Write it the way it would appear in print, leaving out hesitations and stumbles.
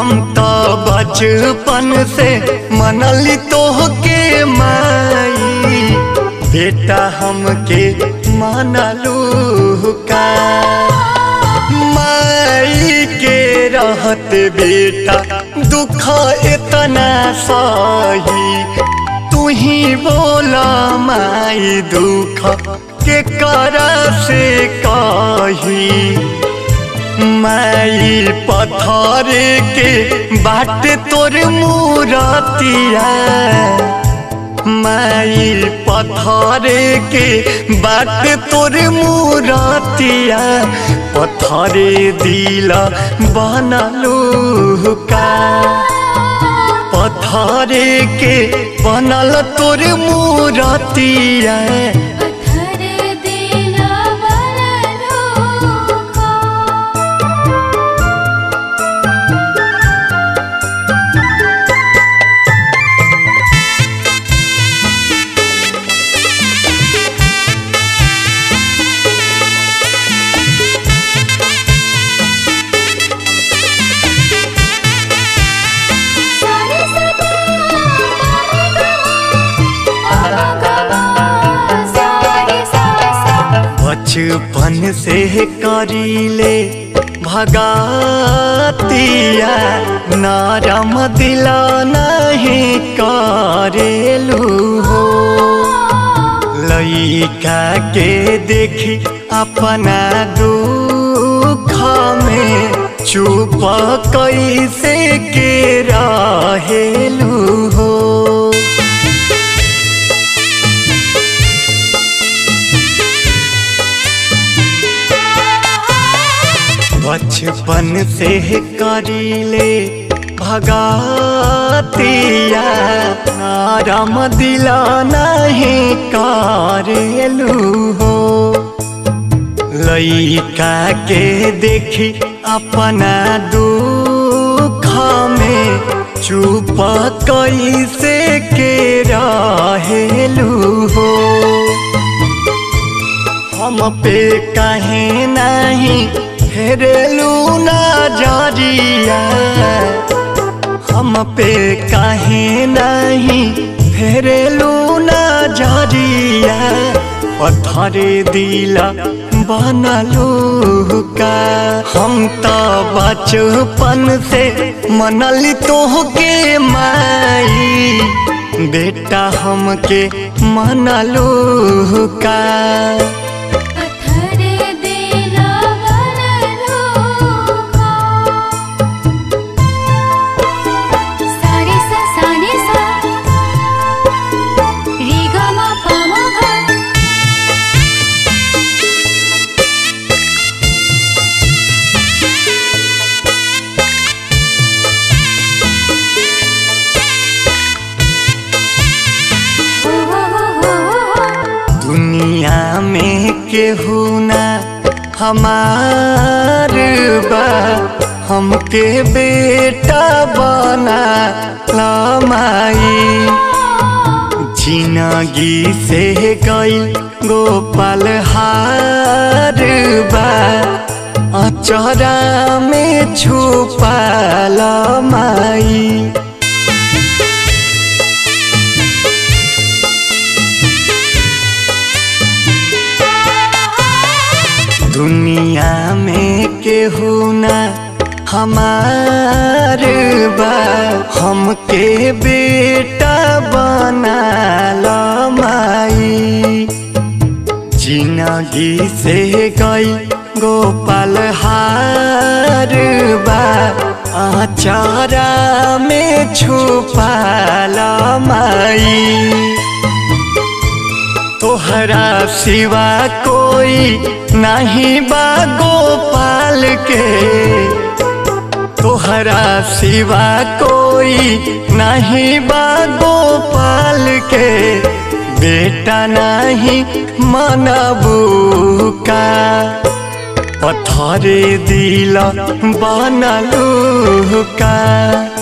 हम तो बचपन से मनली तोहके माई, बेटा हमके मनलू का। माई के रहत बेटा दुख इतना सही, तू ही बोला माई दुख के करा से कही। माई पत्थर के बाट तोर मूरतिया, माई पत्थर के बाट तोर मूरतिया, पत्थर दिल बनलू का। पत्थर के बनल तोर मूरतिया, बचपन से करीले भगातिया, नरम दिल नहीं करेलू हो। लइका के देखी अपना दुख में चुप कैसे के रहेलू हो। बचपन से करीले भगातिया, नरम दिल नहीं करेलू हो। लइका के देखी अपना दुख में चुप कैसे के रहेलू हो। हम पे कहीं नहीं फेरेलू नजरिया, हम पे कहीं नहीं फेरेलू नजरिया, पत्थर दिल बनलू का। हम तो बचपन से मनली तोहके माई, बेटा हमके मनलू का। दुनिया में केहू ना हमार बा, हमके बेटा बना माई। जिंदगी से गइल गोपाल हार बा, अचरा में छुपा माई। दुनिया में केहू ना हमार बा, हमके बेटा बना माई। जिंदगी से गई गोपाल हार बा, अचारा में छुपा माई। तोहरा सिवा कोई नहीं बा गोपाल के, तोहरा सिवा कोई नहीं बा गोपाल के। बेटा नहीं मनबू का, पत्थर दिल बनलू का।